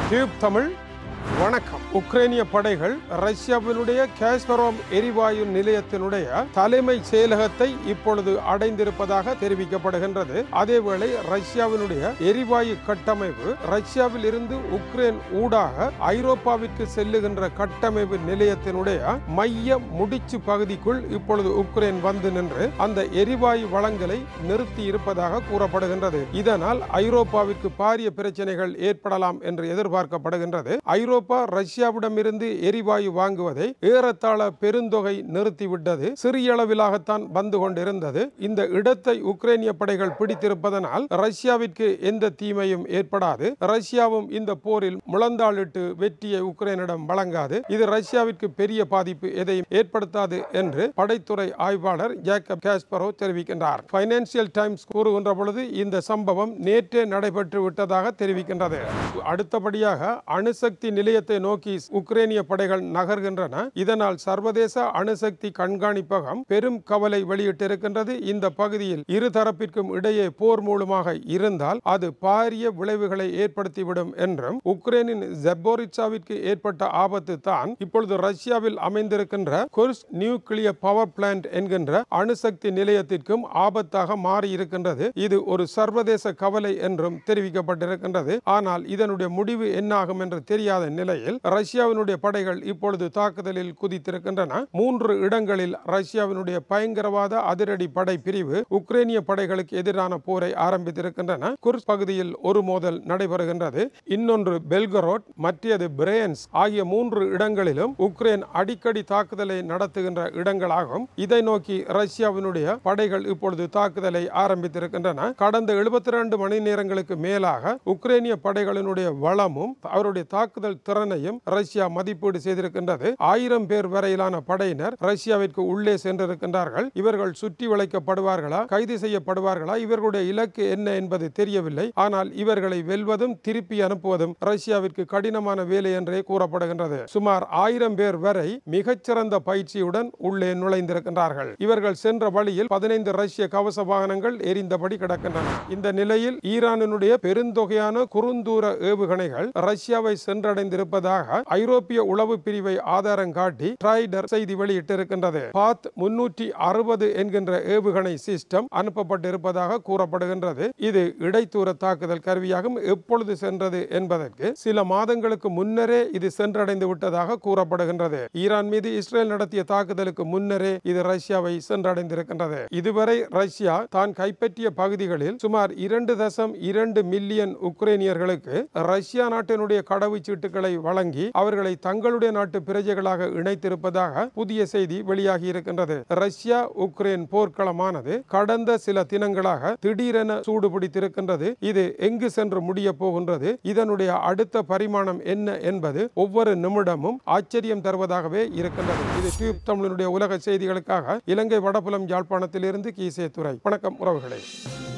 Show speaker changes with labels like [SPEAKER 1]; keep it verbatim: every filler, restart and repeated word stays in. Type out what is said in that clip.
[SPEAKER 1] Tube Tamil வணக்கம். உக்ரைனிய படைகள் ரஷ்யாவினுடைய காஸ்பரோம் எரிவாயு நிலையத்தினுடைய தலைமை செயலகத்தை இப்பொழுது அடைந்திருப்பதாக தெரிவிக்கப்படுகின்றது. அதேவேளை ரஷ்யாவினுடைய எரிவாயு கட்டமைப்பு ரஷ்யாவில் இருந்து உக்ரைன் ஊடாக ஐரோப்பாவிற்கு செல்லுகின்ற கட்டமைப்பு நிலையத்தினுடைய மைய முடிச்சு பகுதிக்குள் இப்பொழுது உக்ரைன் வந்து நின்று அந்த எரிவாயு வளங்களை நிறுத்தி இருப்பதாக கூறப்படுகின்றது. இதனால் ஐரோப்பாவிற்கு பாரிய பிரச்சனைகள் ஏற்படலாம் என்று எதிர்பார்க்கப்படுகின்றது. ஐரோப்பா ரஷ்யாவிடமிருந்து எரிவாயு வாங்குவதை ஏறத்தாழ பெருந்தொகை நிறுத்திவிட்டது. சிறிய அளவிலாகத்தான் வந்து கொண்டிருந்தது. இந்த இடத்தை உக்ரைனிய படைகள் பிடித்திருப்பதனால் ரஷ்யாவிற்கு எந்த தீமையும் ஏற்படாது. ரஷ்யாவும் இந்த போரில் முழந்தாளிட்டு வெற்றியை உக்ரைனிடம் வழங்காது. இது ரஷ்யாவிற்கு பெரிய பாதிப்பு எதையும் ஏற்படுத்தாது என்று படைத்துறை ஆய்வாளர் ஜேக்கப் காஸ்பரோ தெரிவிக்கின்றார். பைனான்சியல் டைம்ஸ் கூறுகின்ற பொழுது இந்த சம்பவம் நேற்றே நடைபெற்று விட்டதாக தெரிவிக்கின்றது. அடுத்தபடியாக அணுசக்தி நிலையத்தை நோக்கி உக்ரைனிய படைகள் நகர்கின்றன. இதனால் சர்வதேச அணுசக்தி கண்காணிப்பகம் பெரும் கவலை வெளியிட்டிருக்கின்றது. இந்த பகுதியில் இரு தரப்பிற்கும் இடையே போர் மூலமாக இருந்தால் அது பாரிய விளைவுகளை ஏற்படுத்திவிடும் என்றும், உக்ரைனின் ஜெப்போரிட்சாவிற்கு ஏற்பட்ட ஆபத்து தான் இப்பொழுது ரஷ்யாவில் அமைந்திருக்கின்ற குர்ஸ்க் நியூக்ளியர் பவர் பிளான்ட் என்கின்ற அணுசக்தி நிலையத்திற்கும் ஆபத்தாக மாறி இருக்கின்றது. இது ஒரு சர்வதேச கவலை என்றும் தெரிவிக்கப்பட்டிருக்கின்றது. ஆனால் இதனுடைய முடிவு என்னாகும் என்று தெரியாத நிலையில் ரஷ்யாவினுடைய படைகள் இப்பொழுது தாக்குதலில் குதித்திருக்கின்றன. மூன்று இடங்களில் ரஷ்யாவினுடைய பயங்கரவாத அதிரடி படை பிரிவு உக்ரைனிய படைகளுக்கு எதிரான போரை ஆரம்பித்திருக்கின்றன. குர்ஸ்க் பகுதியில் ஒரு மோதல் நடைபெறுகின்றது. இன்னொன்று பெல்கரோட், மற்றது பிரெயன்ஸ் ஆகிய மூன்று இடங்களிலும் உக்ரைன் அடிக்கடி தாக்குதலை நடத்துகின்ற இடங்களாகும். இதை நோக்கி ரஷ்யாவினுடைய படைகள் இப்பொழுது தாக்குதலை ஆரம்பித்திருக்கின்றன. கடந்த எழுபத்தி இரண்டு மணி நேரங்களுக்கு மேலாக உக்ரைனிய படைகளினுடைய வளமும் அவருடைய தாக்குதல் திறனையும் ரஷ்யா மதிப்பீடு செய்திருக்கின்றது. ஆயிரம் பேர் வரையிலான படையினர் ரஷ்யாவிற்கு உள்ளே சென்றிருக்கின்றார்கள். இவர்கள் சுற்றி வளைக்கப்படுவார்களா, கைது செய்யப்படுவார்களா, இவர்களுடைய இலக்கு என்ன என்பது தெரியவில்லை. ஆனால் இவர்களை வெல்வதும் திருப்பி அனுப்புவதும் ரஷ்யாவிற்கு கடினமான வேலை என்றே கூறப்படுகின்றது. சுமார் ஆயிரம் பேர் வரை மிகச்சிறந்த பயிற்சியுடன் உள்ளே நுழைந்திருக்கின்றார்கள். இவர்கள் சென்ற வழியில் பதினைந்து ரஷ்ய கவச வாகனங்கள் எரிந்தபடி கிடக்கின்றன. இந்த நிலையில் ஈரானினுடைய பெருந்தொகையான குறுந்தூர ஏவுகணைகள் ரஷ்யாவை சென்றடைந்திருப்பதாக ஐரோப்பிய உளவு பிரிவை ஆதாரம் காட்டி ட்ரைடர் செய்தி வெளியிட்டிருக்கின்றது. பாத் முன்னூற்றி அறுபது என்கின்ற ஏவுகணை சிஸ்டம் அனுப்பப்பட்டிருப்பதாக கூறப்படுகின்றது. இது இடைத்தூர தாக்குதல் கருவியாகும். எப்பொழுது சென்றது என்பதற்கு சில மாதங்களுக்கு முன்னரே இது சென்றடைந்து விட்டதாக கூறப்படுகின்றது. ஈரான் மீது இஸ்ரேல் நடத்திய தாக்குதலுக்கு முன்னரே இது ரஷ்யாவை சென்றடைந்திருக்கின்றது. இதுவரை ரஷ்யா தான் கைப்பற்றிய பகுதிகளில் சுமார் இரண்டு தசம் இரண்டு மில்லியன் உக்ரைனியர்களுக்கு ரஷ்யா நாட்டினுடைய கடவுச்சீட்டுகளை வழங்கி அவர்களை தங்களுடைய நாட்டு பிரஜைகளாக இணைத்திருப்பதாக புதிய செய்தி வெளியாகி இருக்கின்றது. ரஷ்யா உக்ரைன் போர்க்களமானது கடந்த சில தினங்களாக திடீரென சூடுபிடித்திருக்கின்றது. இது எங்கு சென்று முடிய போகின்றது, இதனுடைய அடுத்த பரிமாணம் என்ன என்பது ஒவ்வொரு நிமிடமும் ஆச்சரியம் தருவதாகவே இருக்கின்றது. இது டியூப் தமிழினுடைய உலக செய்திகளுக்காக இலங்கை வடபுலம் யாழ்ப்பாணத்திலிருந்து கீசே துரை. வணக்கம் உறவுகளே.